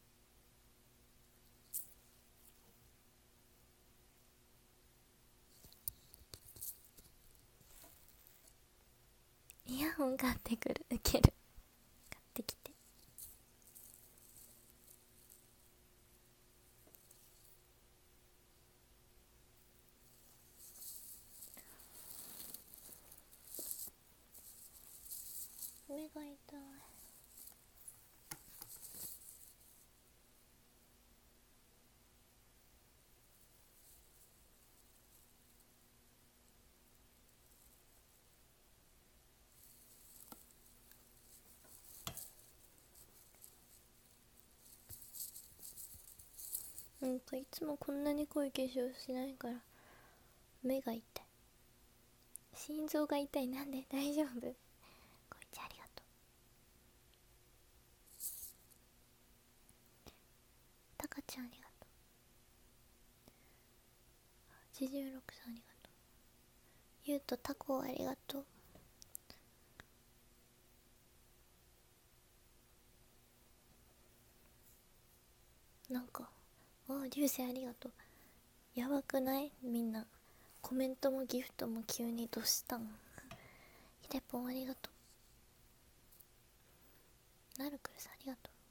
イヤホン買ってくる、ウケる。買ってきて。目が痛い。なんかいつもこんなに濃い化粧しないから目が痛い。心臓が痛い。なんで？大丈夫？こいちゃんありがとう。たかちゃんありがとう。はちじゅうろくさんありがとう。ゆうとたこありがとう。なんかああ、流星ありがとう。やばくない？みんなコメントもギフトも急にどうしたん？ひでぽんありがとう。なるくるさんありがとう。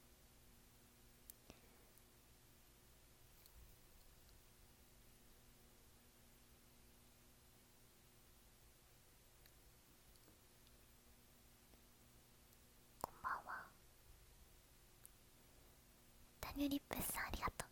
こんばんは。タニュリップスさんありがとう。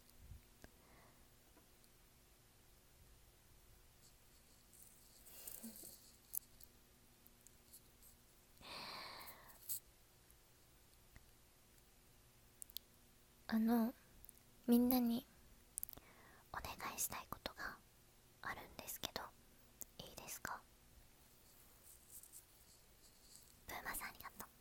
あのみんなにお願いしたいことがあるんですけど、いいですか？ブーマさんありがとう。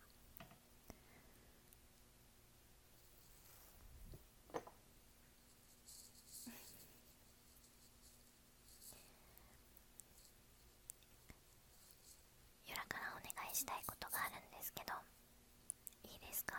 ゆらからお願いしたいことがあるんですけど、いいですか？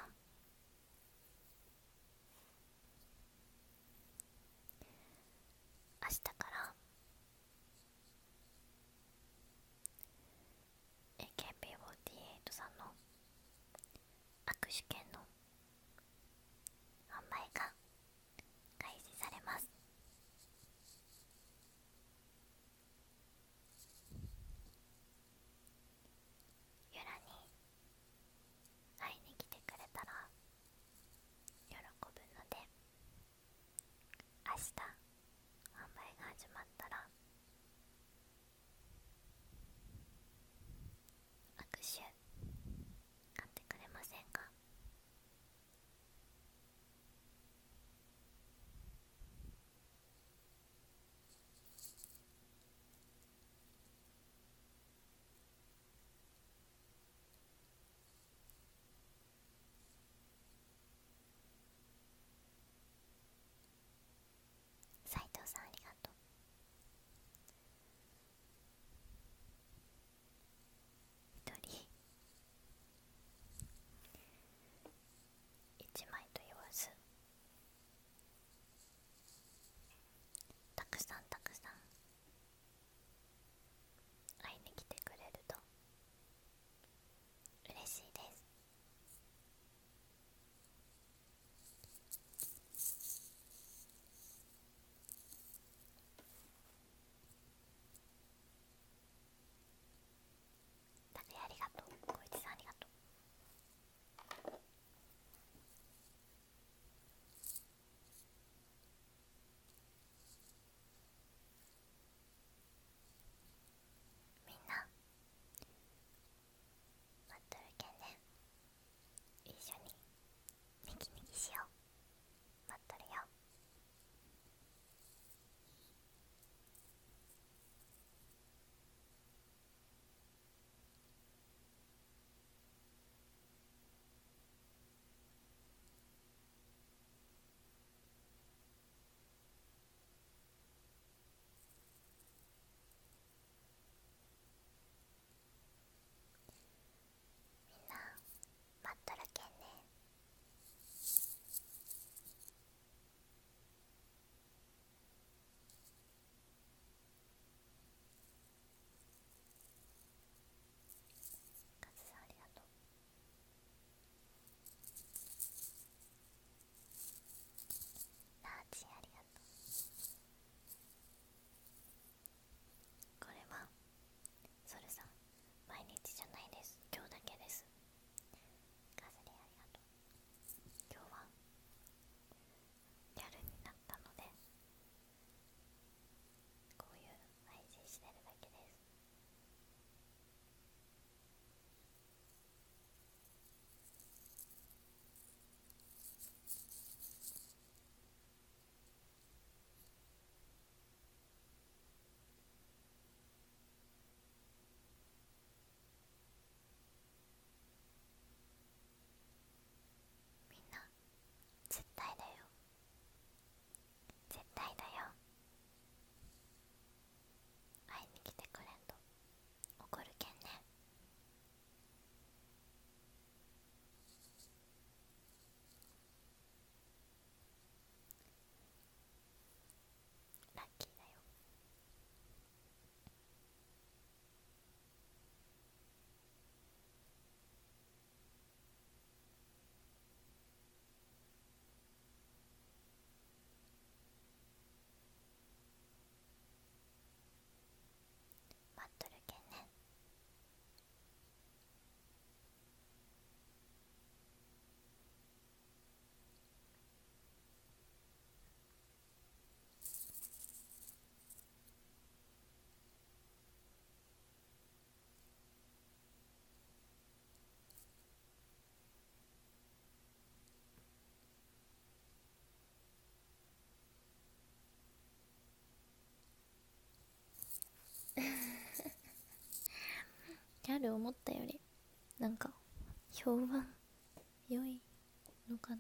ギャル思ったよりなんか評判良いのかな。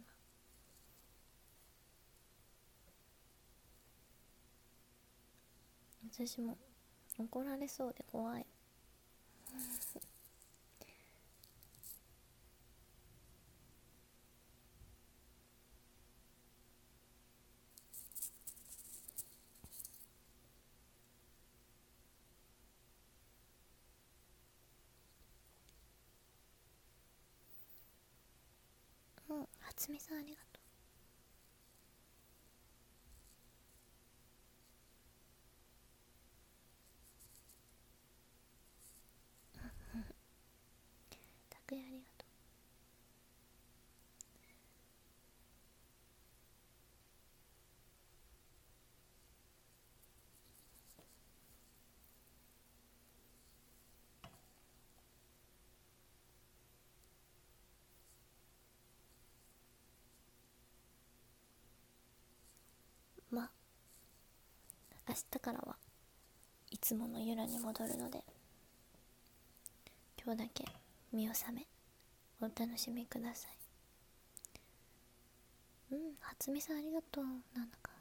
私も怒られそうで怖いうん、初見さんありがとうたくやありがとう。まあ明日からはいつものゆらに戻るので、今日だけ見納めお楽しみください。うん、初見さんありがとう。なんだかさ、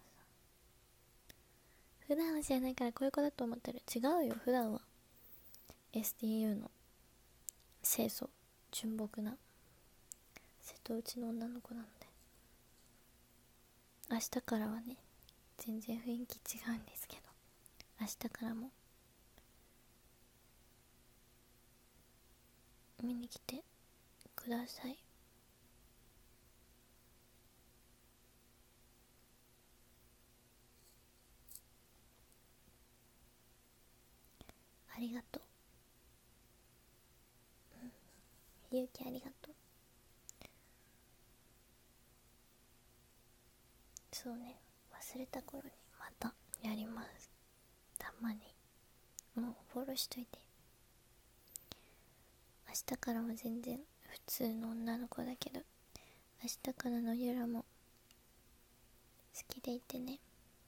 普段は知らないからこういう子だと思ってる。違うよ、普段は エスティーユー の清楚純朴な瀬戸内の女の子なので、明日からはね全然雰囲気違うんですけど、明日からも見に来てください。ありがとう、うん、ゆうきありがとう。そうね、忘れた頃にまたやります。たまにもうフォローしといて。明日からも全然普通の女の子だけど、明日からのゆらも好きでいてね。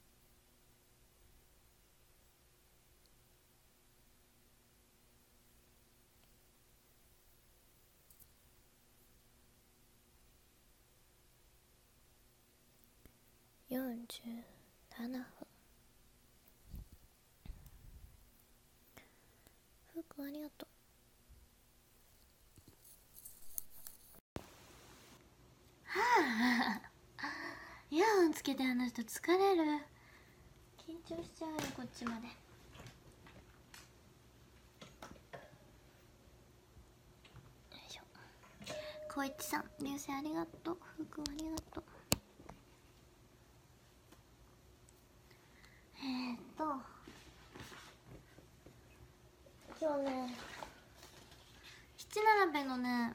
よんじゅうななふん。ふうくんありがとう。はあイヤホンつけて話すと疲れる。緊張しちゃうよ、こっちまで。よいしょ。こいちさん、流星ありがとう。ふうくんありがとう。えーっと今日ね、七並べのね、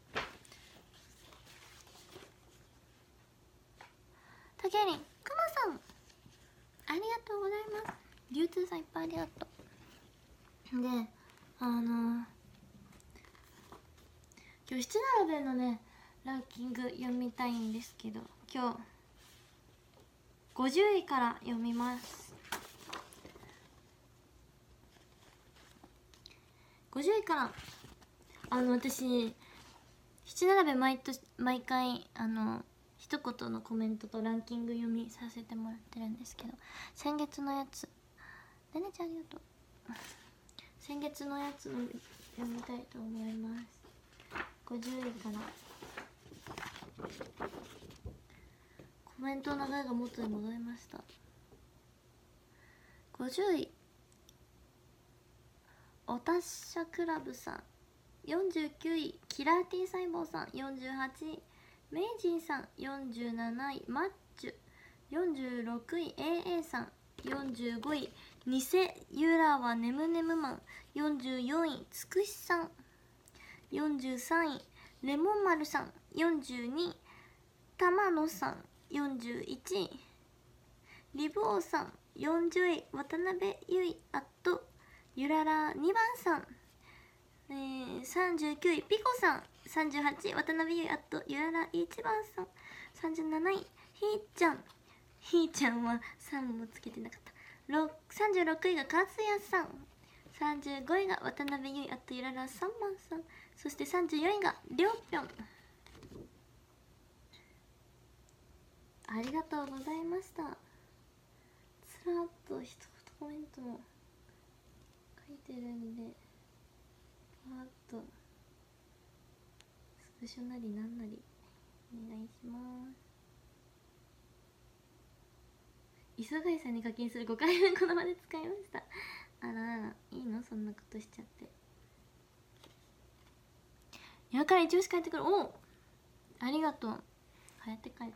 たけりん、くまさんありがとうございます。流通さんいっぱいありがとう。で、あの今日七並べのねランキング読みたいんですけど、今日ごじゅういから読みます。ごじゅういから。あの私七並べ毎年毎回あの一言のコメントとランキング読みさせてもらってるんですけど、先月のやつねねちゃんありがとう先月のやつを読みたいと思います。ごじゅういからコメントの流れが元に戻りました。ごじゅうい、お達者クラブさん。よんじゅうきゅうい、キラー T 細胞さん。よんじゅうはちい、メイジンさん。よんじゅうなない、マッチュ。よんじゅうろくい、エーエー さん。よんじゅうごい、ニセユラはネムネムマン。よんじゅうよんい、つくしさん。よんじゅうさんい、レモン丸さん。よんじゅうにい、玉野さん。よんじゅういちい、リブオさん。よんじゅうい、渡辺ゆいあっとゆららにばんさん。えー、さんじゅうきゅうい、ピコさん。さんじゅうはちい、渡辺ゆいあっとゆららいちばんさん。さんじゅうなない、ひーちゃん。ひーちゃんはさんもつけてなかった。さんじゅうろくいがかつやさん。 さんじゅうごいが渡辺優衣、あとゆららさんばんさん、そしてさんじゅうよんいがりょうぴょん。ありがとうございました。つらっと一言コメントも書いてるんで、パーッとスクショなりなんなりお願いします。磯貝さんに課金するごかいぶんこの場で使いました。あらあら、いいのそんなことしちゃって。今から一押し帰ってくる。おお、ありがとう。帰って帰って。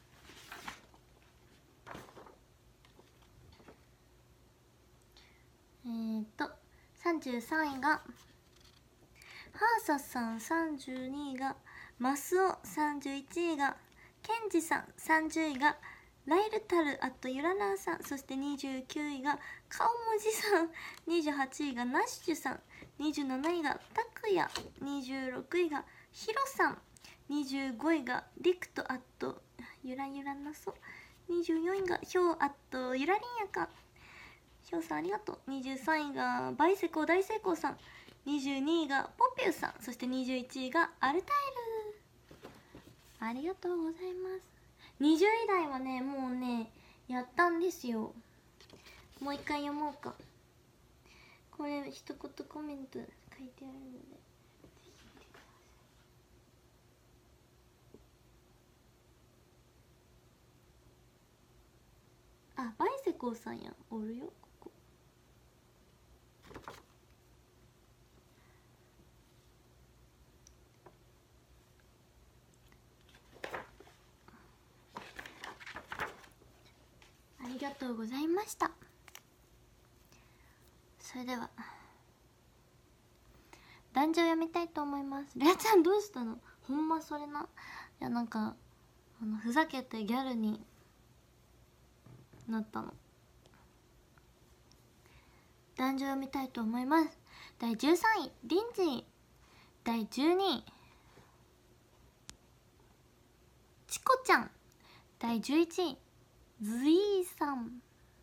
えーっとさんじゅうさんいがハーサさん、さんじゅうにいがマスオ、さんじゅういちいがケンジさん、さんじゅういがライルタル、あとゆらなさん、そしてにじゅうきゅういが顔文字さん、にじゅうはちいがナッシュさん、にじゅうなないがたくや、にじゅうろくいがヒロさん、にじゅうごいがリクト、あとゆらゆらなそ、にじゅうよんいがヒョウ、あとゆらりんやか、ヒョウさんありがとう。にじゅうさんいがバイセコ大成功さん、にじゅうにいがポピューさん、そしてにじゅういちいがアルタイル。ありがとうございます。にじゅうい台はねもうねやったんですよ。もう一回読もうか。これ一言コメント書いてあるのであ、バイセコーさんやおるよここ。ありがとうございました。それでは男女を読みたいと思います。レアちゃんどうしたの？ほんまそれな。いやなんかあのふざけてギャルになったの。男女を読みたいと思います。だいじゅうさんいリンジー、だいじゅうにいチコちゃん、だいじゅういちいズイーさん、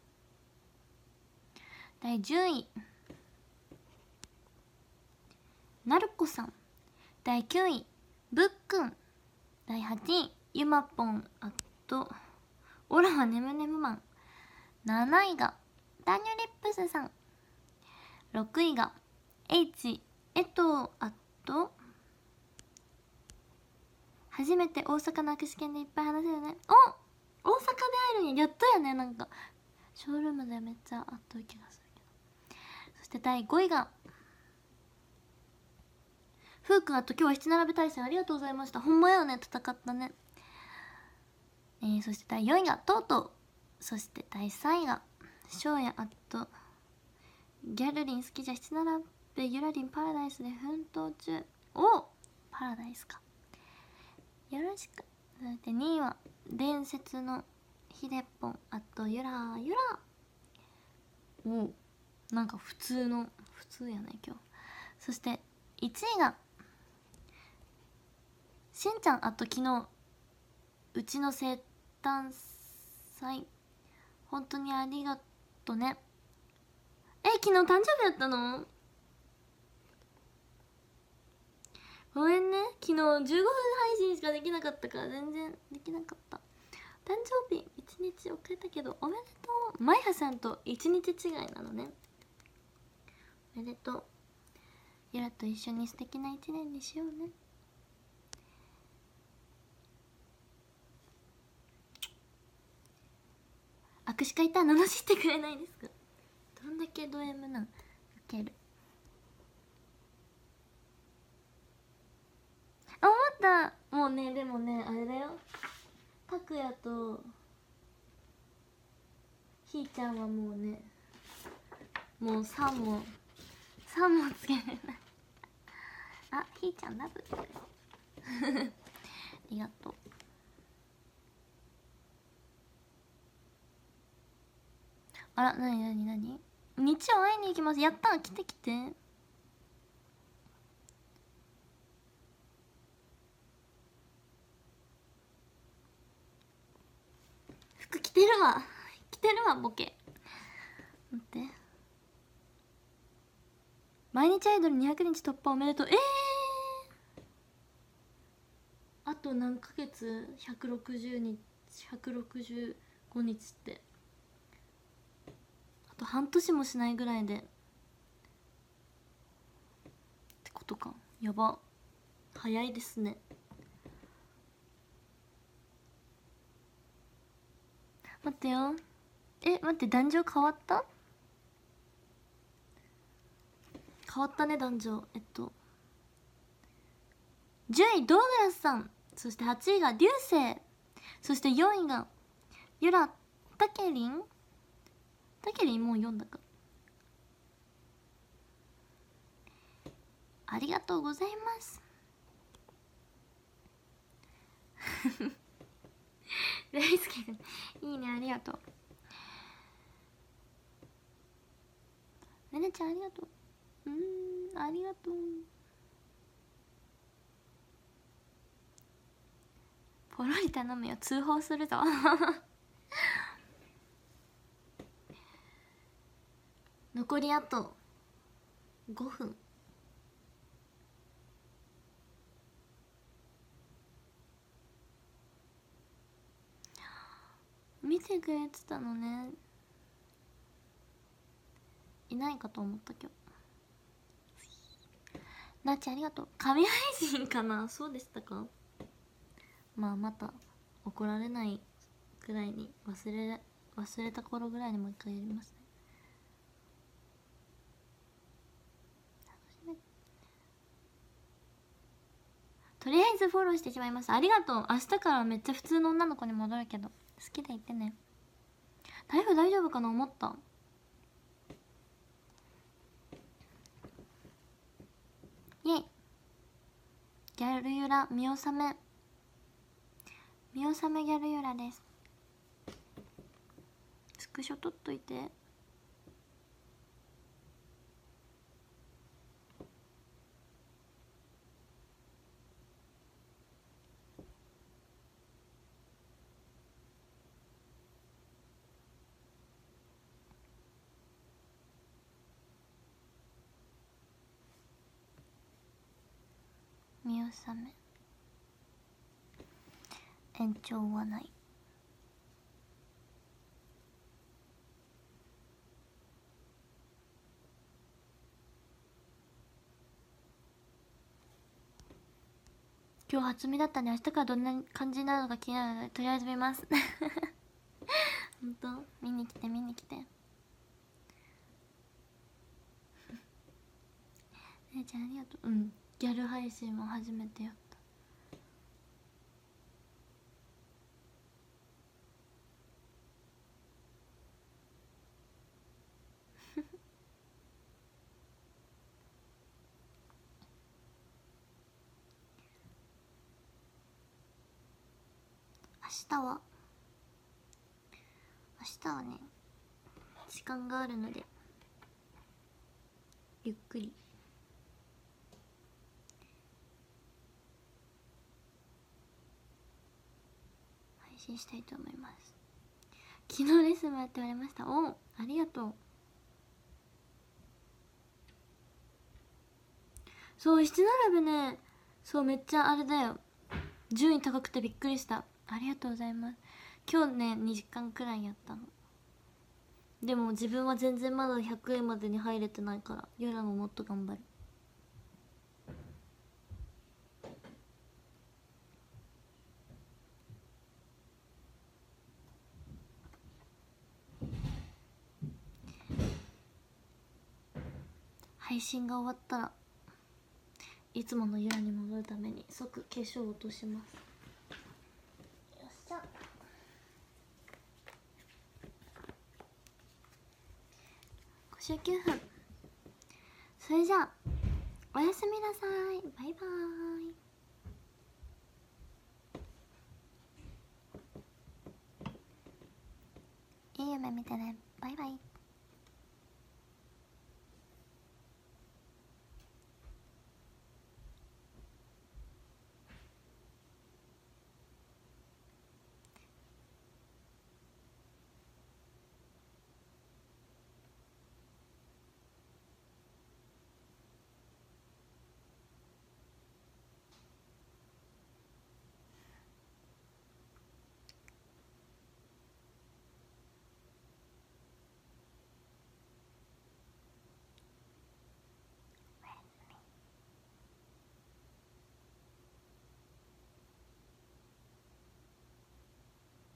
だいじゅういなるこさん、だいきゅういぶっくん、だいはちいゆまぽん、あとオラはねむねむマン、なないがダニュリップスさん、ろくいが H えとあと初めて大阪の握手券でいっぱい話せるね。お、大阪で会えるんや。やったよね。なんかショールームでめっちゃ会っとる気がするけど。そしてだいごいがふうくん、あと今日は七並べ対戦ありがとうございました。ほんまよね、戦ったね。えー、そしてだいよんいがとうとう、そしてだいさんいがしょうや、あとギャルリン好きじゃ七並べゆらりんパラダイスで奮闘中。お、パラダイスか、よろしく。そしてにいは伝説のひでっぽん、あとゆらゆら。お、なんか普通の普通やね今日。そしていちいがしんちゃん、あと昨日うちの生誕祭本当にありがとね。え、昨日誕生日やったの？ごめんね、昨日じゅうごふん配信しかできなかったから全然できなかった。誕生日いちにち遅れたけどおめでとう。まいはさんといちにち違いなのね。おめでとう。ゆらと一緒に素敵な一年にしようね。握手会行ったら罵ってくれないですか？どんだけド M なん。ウケる。あ、思った。もうね、でもねあれだよ、たくやとひーちゃんはもうね、もうさんもさんもつけれないあ、ひーちゃんラブありがとう。あら、なになになに、日曜会いに行きます。やった、来て来て。服着てるわ着てるわボケ。待って、 毎日アイドルにひゃくにち突破おめでとう。えー、あと何ヶ月？ ひゃくろくじゅう 日ひゃくろくじゅうごにちって、あと半年もしないぐらいでってことか。やば、早いですね。待ってよ。え、待って、壇上変わった？変わったね、壇上。えっとじゅういドーグラスさん、そしてはちいが流星、そしてよんいがゆらたけりん。たけりんもう読んだか。ありがとうございます。大好きくんいいね、ありがとう。ねねちゃんありがとう。うーん、ありがとう。ポロリ頼むよ、通報するぞ。残りあとごふん。見てくれてたのね。いないかと思ったけど。なっちありがとう。神配信かな。そうでしたか。まあまた怒られないくらいに、忘れ忘れた頃ぐらいにもう一回やりますね。とりあえずフォローしてしまいます。ありがとう。明日からめっちゃ普通の女の子に戻るけど、好きで言ってね。台風大丈夫かな。思った。イェイ。ギャルユラ見納め、見納めギャルユラです。スクショ撮っといて。見納め、延長はない。今日初見だったんで、明日からどんな感じになるのか気になるので、とりあえず見ます。ほんと見に来て見に来て。ねえちゃんありがとう。うん、ギャル配信も初めてやった。明日は明日はね、時間があるのでゆっくり配信したいと思います。昨日レッスンもやって言われました。お、ありがとう。そう、七並べね、そう、めっちゃあれだよ、順位高くてびっくりした。ありがとうございます。今日ねにじかんくらいやったの。でも自分は全然まだひゃくえんまでに入れてないから、夜ももっと頑張る。配信が終わったらいつものユラに戻るために即化粧を落とします。よっしゃ。ごじゅうきゅうふん。それじゃあおやすみなさい。バイバーイ。いい夢見てね。バイバイ。